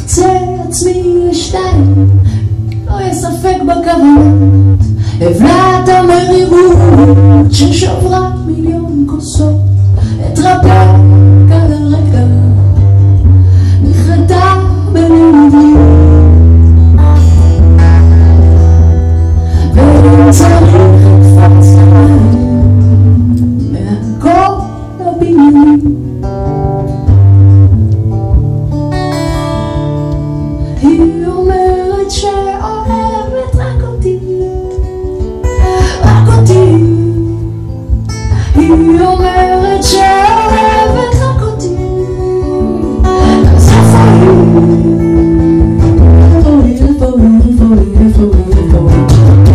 אחצה עצמי לשתיים, לא יספק בכוונות, הבלעת המרירות ששברה מיליון כוסות, אתרפא כד הרקע, נחרטה בלימודים, ואם צריך לקפוץ למים מהכל הבניינים. היא אומרת שאוהבת רק אותי, רק אותי. היא אומרת שאוהבת רק אותי, אז איפה היא? איפה היא? איפה היא? איפה היא? איפה היא?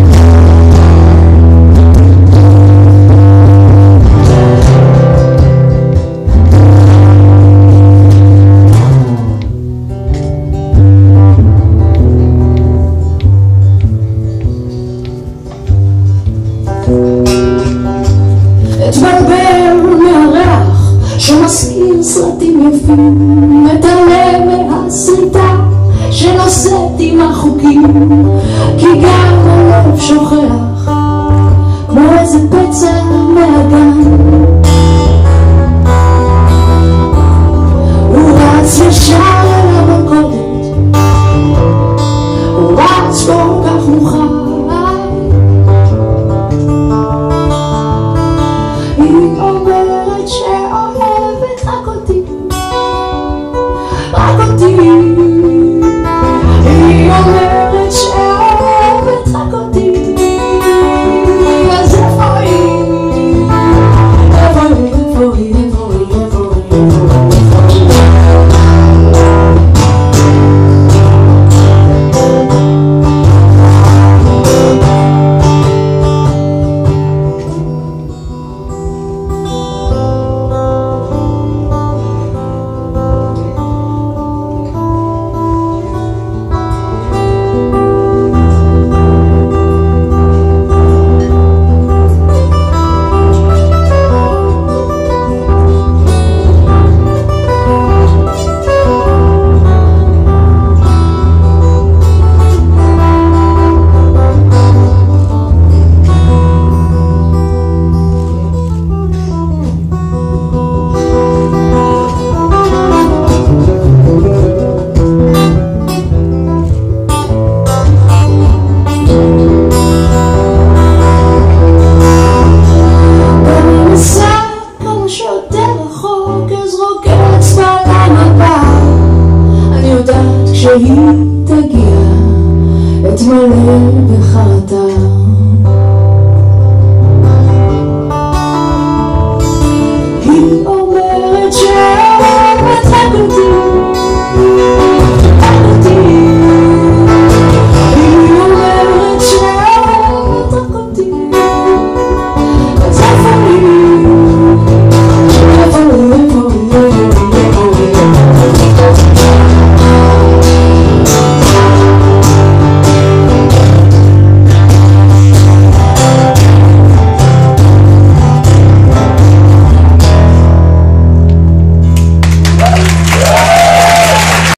התברבר מהריח שמסעיר סרטים יפים, מתעלם מהסריטה שנושאת עם החוקים, כי גם הלב שוכח כמו איזה פצע מהגן. הוא רץ ישר אל המלכודת, הוא רץ כל כך מוכן. היא אומרת שאוהבת רק אותי, רק אותי. היא אומרת שאוהבת רק אותי, אז איפה היא? איפה היא? איפה היא? איפה היא? איפה היא? כשהיא תגיע אתמלא בחרדה.